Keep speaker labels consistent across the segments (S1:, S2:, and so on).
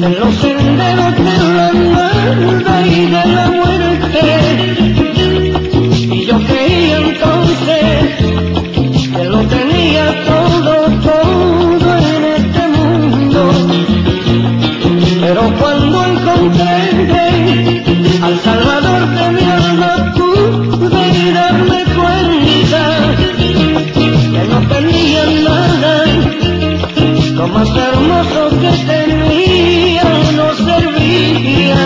S1: en los senderos de la muerte y de la muerte. Y yo creía entonces que lo tenía todo, todo en este mundo. Pero cuando encontré al Salvador de mi alma, pude darme cuenta que no tenía nada. Lo más hermoso que tenía no servía.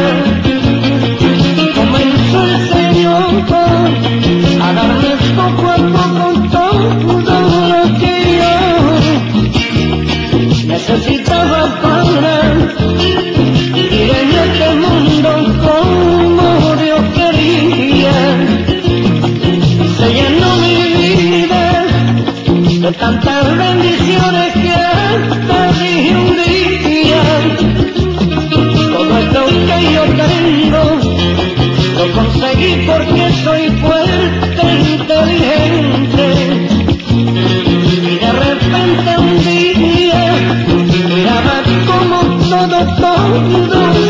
S1: Comenzó el Señor a darme poco a poco todo lo que yo necesitaba para vivir en este mundo como Dios quería. Se llenó mi vida de tantas bendiciones que hasta dije un día: todo esto que yo tengo lo conseguí porque soy fuerte e inteligente. Y de repente un día miraba como todo